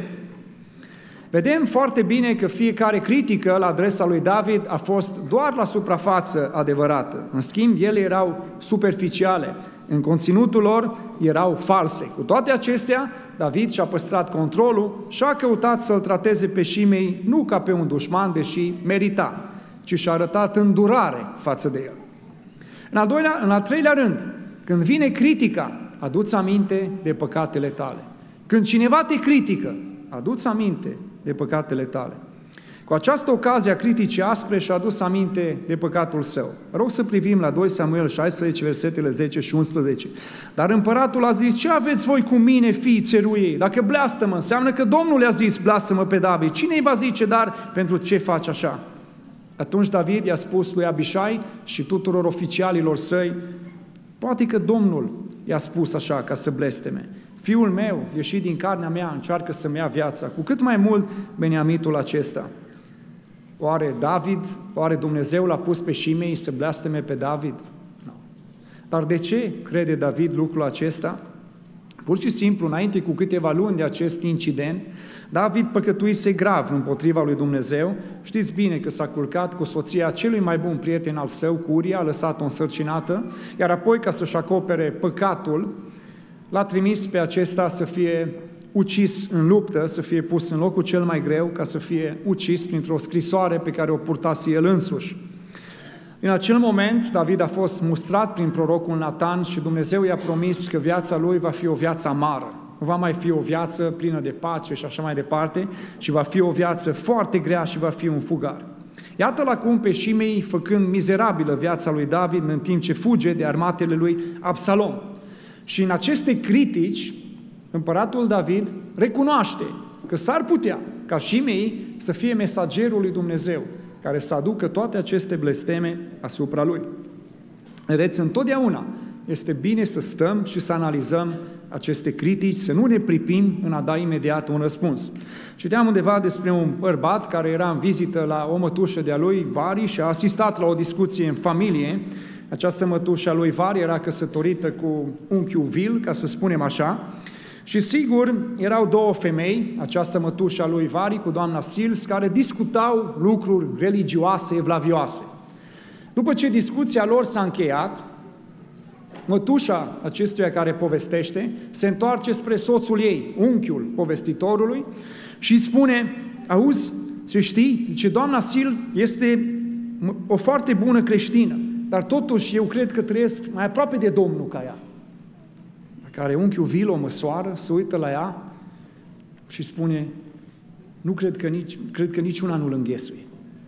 Vedem foarte bine că fiecare critică la adresa lui David a fost doar la suprafață adevărată. În schimb, ele erau superficiale. În conținutul lor erau false. Cu toate acestea, David și-a păstrat controlul și a căutat să-l trateze pe Șimei nu ca pe un dușman, deși merita, ci și-a arătat îndurare față de el. În al, doilea, în al treilea rând, când vine critica, adu-ți aminte de păcatele tale. Când cineva te critică, adu-ți aminte de păcatele tale. Cu această ocazie a criticii aspre și-a adus aminte de păcatul său. Rog să privim la doi Samuel șaisprezece, versetele zece și unsprezece. Dar împăratul a zis: ce aveți voi cu mine, fii țeruiei? Dacă bleastămă, înseamnă că Domnul le-a zis: bleastămă pe David. Cine îi va zice, dar pentru ce faci așa? Atunci David i-a spus lui Abișai și tuturor oficialilor săi: poate că Domnul i-a spus așa ca să blesteme. Fiul meu, ieșit din carnea mea, încearcă să-mi ia viața. Cu cât mai mult Beniamitul acesta. Oare David, oare Dumnezeu l-a pus pe Șimei să blasteme pe David? Nu. Dar de ce crede David lucrul acesta? Pur și simplu, înainte cu câteva luni de acest incident, David păcătuise grav împotriva lui Dumnezeu. Știți bine că s-a culcat cu soția celui mai bun prieten al său, cu Uria, a lăsat-o însărcinată, iar apoi, ca să-și acopere păcatul, l-a trimis pe acesta să fie ucis în luptă, să fie pus în locul cel mai greu, ca să fie ucis printr-o scrisoare pe care o purtase el însuși. În acel moment, David a fost mustrat prin prorocul Natan și Dumnezeu i-a promis că viața lui va fi o viață amară. Nu va mai fi o viață plină de pace și așa mai departe, ci va fi o viață foarte grea și va fi un fugar. Iată-l acum pe Șimei făcând mizerabilă viața lui David în timp ce fuge de armatele lui Absalom. Și în aceste critici, împăratul David recunoaște că s-ar putea ca Șimei să fie mesagerul lui Dumnezeu, care să aducă toate aceste blesteme asupra lui. Vedeți, întotdeauna este bine să stăm și să analizăm aceste critici, să nu ne pripim în a da imediat un răspuns. Citeam undeva despre un bărbat care era în vizită la o mătușă de-a lui, Vari, și a asistat la o discuție în familie. Această mătușă a lui Vari era căsătorită cu unchiul Vil, ca să spunem așa, și sigur, erau două femei, această mătușă a lui Vari cu doamna Sils, care discutau lucruri religioase, evlavioase. După ce discuția lor s-a încheiat, mătușa acestuia care povestește se întoarce spre soțul ei, unchiul povestitorului, și spune: auzi, ce știi, zice, doamna Sil este o foarte bună creștină, dar totuși eu cred că trăiesc mai aproape de Domnul ca ea. La care unchiul Vil o măsoară, se uită la ea și spune: Nu cred că, nici, cred că niciuna nu-l înghesuie.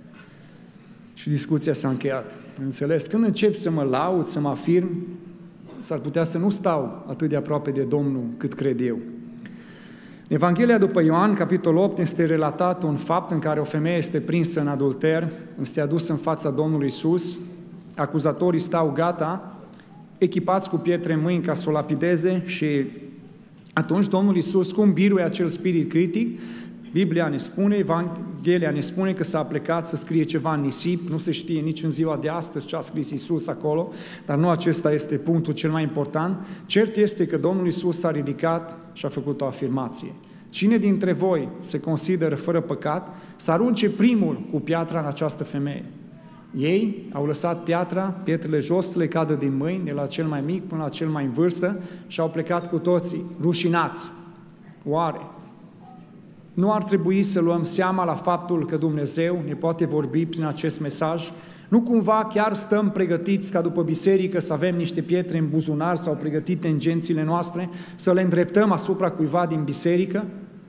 Și discuția s-a încheiat. Înțeles? Când încep să mă laud, să mă afirm, s-ar putea să nu stau atât de aproape de Domnul cât cred eu. În Evanghelia după Ioan, capitolul opt, este relatat un fapt în care o femeie este prinsă în adulter, este adusă în fața Domnului Iisus, acuzatorii stau gata, echipați cu pietre în mâini ca să o lapideze și atunci Domnul Iisus, cum biruie acel spirit critic, Biblia ne spune, Evanghelia ne spune că s-a plecat să scrie ceva în nisip, nu se știe nici în ziua de astăzi ce a scris Iisus acolo, dar nu acesta este punctul cel mai important. Cert este că Domnul Iisus s-a ridicat și a făcut o afirmație. Cine dintre voi se consideră fără păcat, să arunce primul cu piatra în această femeie. Ei au lăsat piatra, pietrele jos să le cadă din mâini, de la cel mai mic până la cel mai în vârstă, și au plecat cu toții, rușinați. Oare nu ar trebui să luăm seama la faptul că Dumnezeu ne poate vorbi prin acest mesaj? Nu cumva chiar stăm pregătiți ca după biserică să avem niște pietre în buzunar sau pregătite în gențile noastre, să le îndreptăm asupra cuiva din biserică?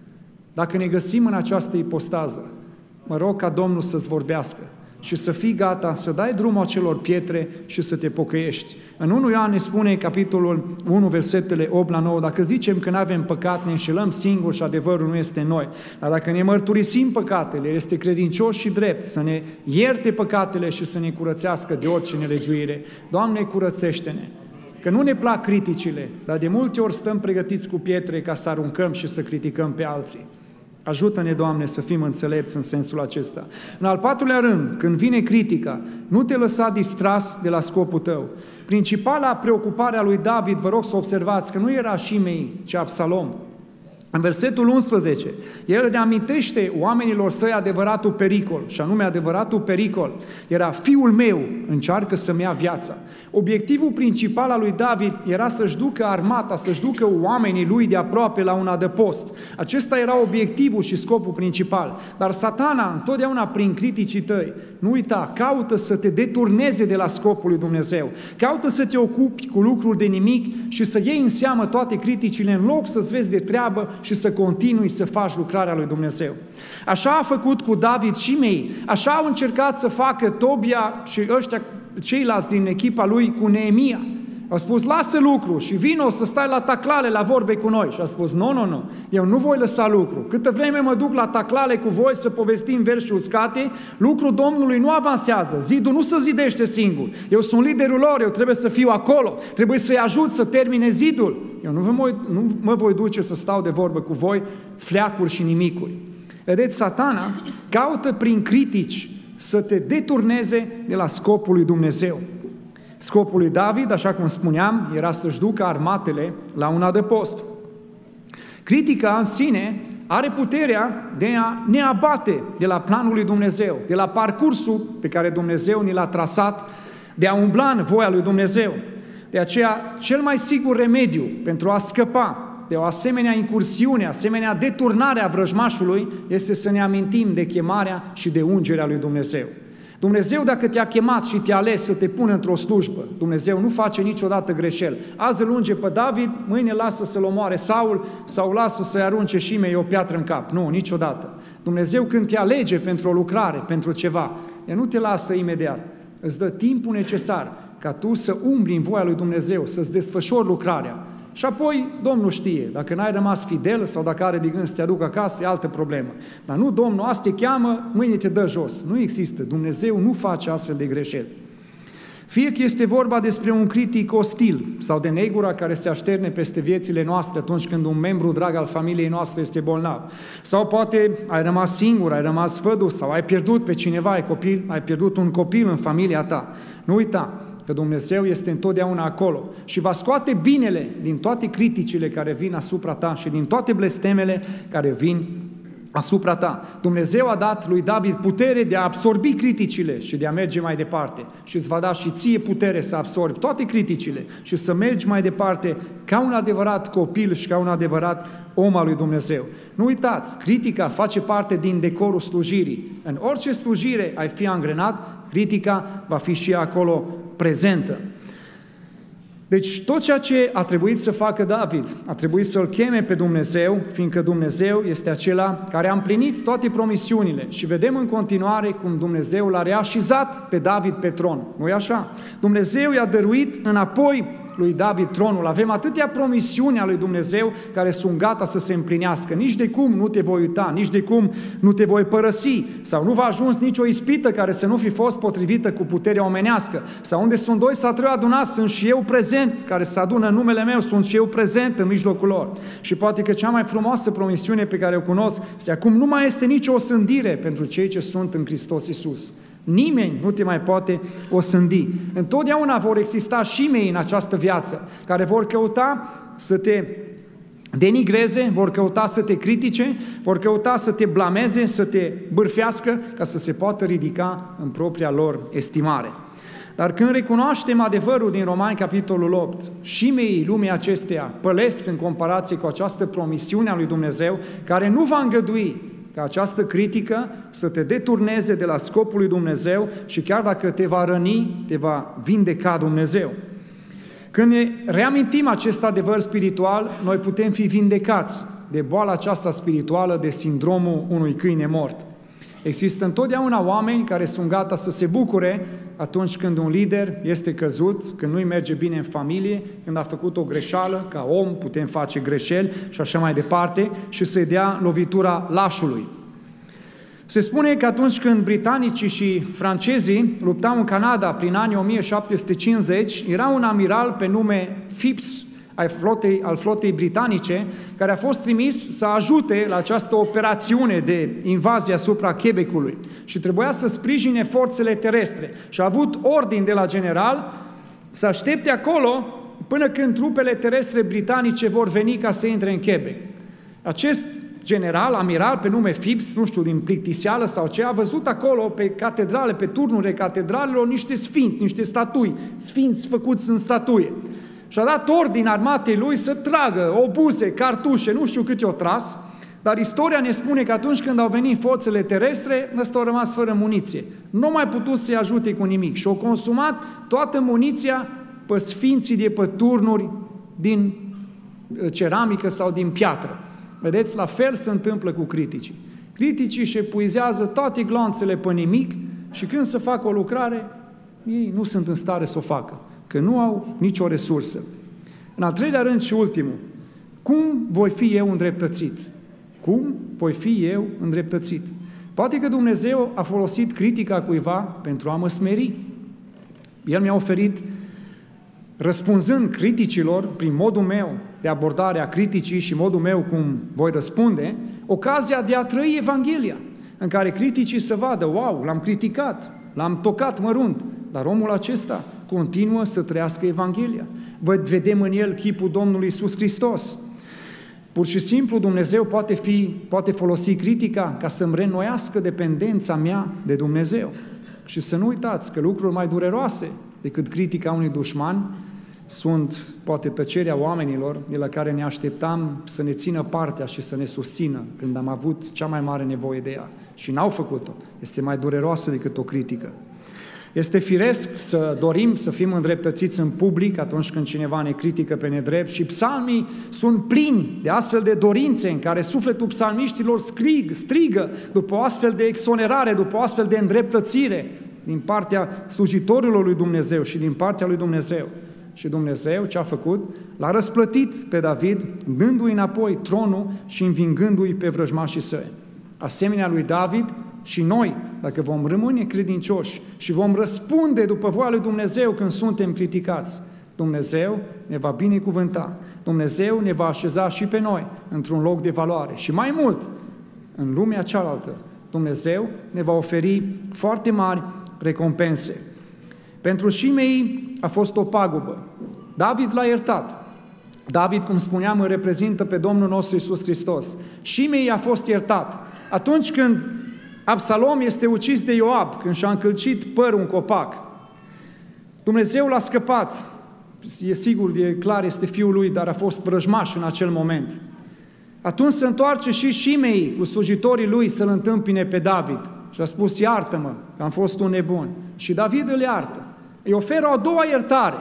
Dacă ne găsim în această ipostază, mă rog ca Domnul să-ți vorbească și să fii gata să dai drumul acelor pietre și să te pocăiești. În unu Ioan ne spune, capitolul unu, versetele opt la nouă, dacă zicem că nu avem păcat, ne înșelăm singuri și adevărul nu este în noi. Dar dacă ne mărturisim păcatele, este credincios și drept să ne ierte păcatele și să ne curățească de orice nelegiuire. Doamne, curățește-ne! Că nu ne plac criticile, dar de multe ori stăm pregătiți cu pietre ca să aruncăm și să criticăm pe alții. Ajută-ne, Doamne, să fim înțelepți în sensul acesta. În al patrulea rând, când vine critica, nu te lăsa distras de la scopul tău. Principala preocupare a lui David, vă rog să observați, că nu era Șimei, ci Absalom. În versetul unsprezece, el ne amintește oamenilor săi adevăratul pericol, și anume adevăratul pericol era: fiul meu încearcă să-mi ia viața. Obiectivul principal al lui David era să-și ducă armata, să-și ducă oamenii lui de aproape la un adăpost. Acesta era obiectivul și scopul principal. Dar Satana, întotdeauna prin criticii tăi, nu uita, caută să te deturneze de la scopul lui Dumnezeu. Caută să te ocupi cu lucruri de nimic și să iei în seamă toate criticile în loc să-ți vezi de treabă și să continui să faci lucrarea lui Dumnezeu. Așa a făcut cu David și Shimei, așa au încercat să facă Tobia și ăștia ceilalți din echipa lui cu Neemia. Au spus, lasă lucru și vino să stai la taclale, la vorbe cu noi. Și a spus, nu, nu, nu, eu nu voi lăsa lucru. Câtă vreme mă duc la taclale cu voi să povestim versuri uscate, lucrul Domnului nu avansează. Zidul nu se zidește singur. Eu sunt liderul lor, eu trebuie să fiu acolo. Trebuie să-i ajut să termine zidul. Eu nu, vă, nu mă voi duce să stau de vorbă cu voi, fleacuri și nimicuri. Vedeți, Satana caută prin critici să te deturneze de la scopul lui Dumnezeu. Scopul lui David, așa cum spuneam, era să-și ducă armatele la un adăpost. Critica în sine are puterea de a ne abate de la planul lui Dumnezeu, de la parcursul pe care Dumnezeu ni l-a trasat, de a umbla în voia lui Dumnezeu. De aceea, cel mai sigur remediu pentru a scăpa de o asemenea incursiune, asemenea deturnare a vrăjmașului, este să ne amintim de chemarea și de ungerea lui Dumnezeu. Dumnezeu, dacă te-a chemat și te-a ales să te pună într-o slujbă, Dumnezeu nu face niciodată greșeli. Azi îl unge pe David, mâine lasă să-l omoare Saul sau lasă să-i arunce Shimei o piatră în cap. Nu, niciodată. Dumnezeu, când te alege pentru o lucrare, pentru ceva, el nu te lasă imediat. Îți dă timpul necesar ca tu să umbli în voia lui Dumnezeu, să-ți desfășori lucrarea. Și apoi, Domnul știe, dacă n-ai rămas fidel sau dacă are de gând să te aducă acasă, e altă problemă. Dar nu, Domnul, azi te cheamă, mâine te dă jos. Nu există. Dumnezeu nu face astfel de greșeli. Fie că este vorba despre un critic ostil sau de negura care se așterne peste viețile noastre atunci când un membru drag al familiei noastre este bolnav. Sau poate ai rămas singur, ai rămas văduv sau ai pierdut pe cineva, ai, copil, ai pierdut un copil în familia ta. Nu uita că Dumnezeu este întotdeauna acolo și va scoate binele din toate criticile care vin asupra ta și din toate blestemele care vin asupra ta. Dumnezeu a dat lui David putere de a absorbi criticile și de a merge mai departe și îți va da și ție putere să absorbi toate criticile și să mergi mai departe ca un adevărat copil și ca un adevărat om al lui Dumnezeu. Nu uitați, critica face parte din decorul slujirii. În orice slujire ai fi angrenat, critica va fi și acolo prezentă. Deci tot ceea ce a trebuit să facă David, a trebuit să-L cheme pe Dumnezeu, fiindcă Dumnezeu este acela care a împlinit toate promisiunile. Și vedem în continuare cum Dumnezeu l-a reașezat pe David pe tron. Nu-i așa? Dumnezeu i-a dăruit înapoi lui David tronul. Avem atâtea promisiuni a lui Dumnezeu care sunt gata să se împlinească. Nici de cum nu te voi uita, nici de cum nu te voi părăsi, sau nu va ajuns nicio ispită care să nu fi fost potrivită cu puterea omenească, sau unde sunt doi sau trei adunați, sunt și eu prezent, care se adună în numele meu, sunt și eu prezent în mijlocul lor. Și poate că cea mai frumoasă promisiune pe care o cunosc este: acum nu mai este nicio osândire pentru cei ce sunt în Hristos Iisus. Nimeni nu te mai poate osândi. Întotdeauna vor exista șimei în această viață, care vor căuta să te denigreze, vor căuta să te critique, vor căuta să te blameze, să te bârfească, ca să se poată ridica în propria lor estimare. Dar când recunoaștem adevărul din Romani, capitolul opt, șimeii lumii acesteia pălesc în comparație cu această promisiune a lui Dumnezeu, care nu va îngădui ca această critică să te deturneze de la scopul lui Dumnezeu și chiar dacă te va răni, te va vindeca Dumnezeu. Când ne reamintim acest adevăr spiritual, noi putem fi vindecați de boala aceasta spirituală, de sindromul unui câine mort. Există întotdeauna oameni care sunt gata să se bucure atunci când un lider este căzut, când nu-i merge bine în familie, când a făcut o greșeală, ca om putem face greșeli și așa mai departe, și să-i dea lovitura lașului. Se spune că atunci când britanicii și francezii luptau în Canada prin anii o mie șapte sute cincizeci, era un amiral pe nume Phipps, al flotei, al flotei britanice, care a fost trimis să ajute la această operațiune de invazie asupra Quebecului și trebuia să sprijine forțele terestre. Și a avut ordin de la general să aștepte acolo până când trupele terestre britanice vor veni ca să intre în Quebec. Acest general, amiral, pe nume Phipps, nu știu, din plictiseală sau ce, a văzut acolo pe catedrale, pe turnurile catedralelor, niște sfinți, niște statui, sfinți făcuți în statuie. Și a dat ordin armatei lui să tragă obuze, cartușe, nu știu cât i-o tras, dar istoria ne spune că atunci când au venit forțele terestre, ăsta au rămas fără muniție. Nu mai putut să-i ajute cu nimic și au consumat toată muniția pe sfinții de pe turnuri din ceramică sau din piatră. Vedeți, la fel se întâmplă cu criticii. Criticii își epuizează toate glanțele pe nimic și când se fac o lucrare, ei nu sunt în stare să o facă, că nu au nicio resursă. În al treilea rând și ultimul, cum voi fi eu îndreptățit? Cum voi fi eu îndreptățit? Poate că Dumnezeu a folosit critica cuiva pentru a mă smeri. El mi-a oferit, răspunzând criticilor, prin modul meu de abordare a criticii și modul meu cum voi răspunde, ocazia de a trăi Evanghelia, în care criticii să vadă: wow, l-am criticat, l-am tocat mărunt, dar omul acesta continuă să trăiască Evanghelia. Vedem în el chipul Domnului Iisus Hristos. Pur și simplu Dumnezeu poate, fi, poate folosi critica ca să-mi reînnoiască dependența mea de Dumnezeu. Și să nu uitați că lucruri mai dureroase decât critica unui dușman sunt poate tăcerea oamenilor de la care ne așteptam să ne țină partea și să ne susțină când am avut cea mai mare nevoie de ea. Și n-au făcut-o. Este mai dureroasă decât o critică. Este firesc să dorim să fim îndreptățiți în public atunci când cineva ne critică pe nedrept și psalmii sunt plini de astfel de dorințe în care sufletul psalmiștilor strig, strigă după o astfel de exonerare, după o astfel de îndreptățire din partea slujitorilor lui Dumnezeu și din partea lui Dumnezeu. Și Dumnezeu ce a făcut? L-a răsplătit pe David, dându-i înapoi tronul și învingându-i pe vrăjmașii săi. Asemenea lui David, și noi, dacă vom rămâne credincioși și vom răspunde după voia lui Dumnezeu când suntem criticați, Dumnezeu ne va binecuvânta. Dumnezeu ne va așeza și pe noi într-un loc de valoare. Și mai mult, în lumea cealaltă, Dumnezeu ne va oferi foarte mari recompense. Pentru Șimei a fost o pagubă. David l-a iertat. David, cum spuneam, îl reprezintă pe Domnul nostru Iisus Hristos. Șimei a fost iertat. Atunci când Absalom este ucis de Ioab, când și-a încălcit părul în copac, Dumnezeu l-a scăpat. E sigur, e clar, este fiul lui, dar a fost vrăjmaș în acel moment. Atunci se întoarce și Șimei cu slujitorii lui să-l întâmpine pe David și a spus: iartă-mă, că am fost un nebun. Și David îl iartă. Îi oferă o a doua iertare.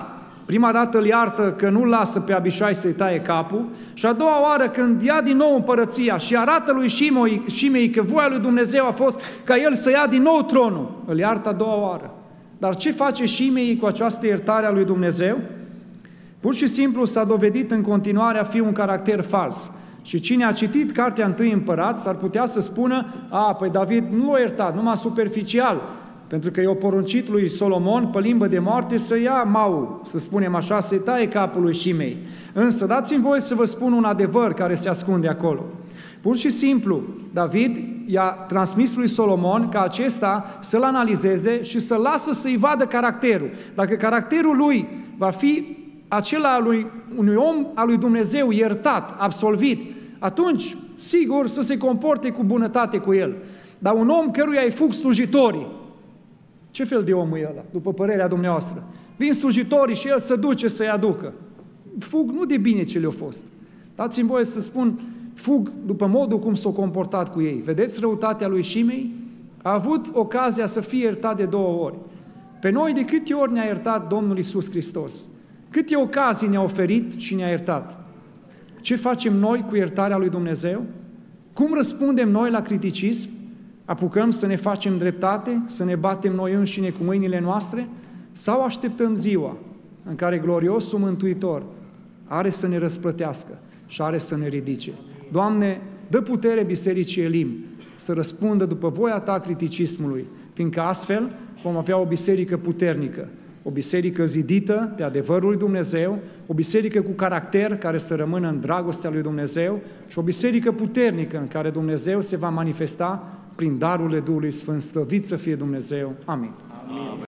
Prima dată îl iartă că nu-l lasă pe Abișai să-i taie capul și a doua oară când ia din nou împărăția și arată lui Șimei, Șimei că voia lui Dumnezeu a fost ca el să ia din nou tronul, îl iartă a doua oară. Dar ce face Șimei cu această iertare a lui Dumnezeu? Pur și simplu s-a dovedit în continuare a fi un caracter fals. Și cine a citit cartea Întâi Împărați s-ar putea să spună, a, păi David nu l-a iertat, numai superficial, pentru că i-a poruncit lui Solomon pe limbă de moarte să ia mau, să spunem așa, să-i taie capul lui Șimei. Însă dați-mi voie să vă spun un adevăr care se ascunde acolo. Pur și simplu, David i-a transmis lui Solomon ca acesta să-l analizeze și să lasă să-i vadă caracterul. Dacă caracterul lui va fi acela al lui unui om al lui Dumnezeu iertat, absolvit, atunci, sigur, să se comporte cu bunătate cu el. Dar un om căruia îi fug slujitorii, ce fel de om e ăla, după părerea dumneavoastră? Vin slujitorii și el se duce să-i aducă. Fug nu de bine ce le-a fost. Dați-mi voie să spun, fug după modul cum s-a comportat cu ei. Vedeți răutatea lui Șimei? A avut ocazia să fie iertat de două ori. Pe noi de câte ori ne-a iertat Domnul Iisus Hristos? Câte ocazii ne-a oferit și ne-a iertat? Ce facem noi cu iertarea lui Dumnezeu? Cum răspundem noi la criticism? Apucăm să ne facem dreptate, să ne batem noi înșine cu mâinile noastre? Sau așteptăm ziua în care gloriosul Mântuitor are să ne răsplătească și are să ne ridice? Doamne, dă putere Bisericii Elim să răspundă după voia Ta criticismului, fiindcă astfel vom avea o biserică puternică, o biserică zidită pe adevărul lui Dumnezeu, o biserică cu caracter care să rămână în dragostea lui Dumnezeu și o biserică puternică în care Dumnezeu se va manifesta prin darurile Duhului Sfânt. Slăvit să fie Dumnezeu. Amin. Amin.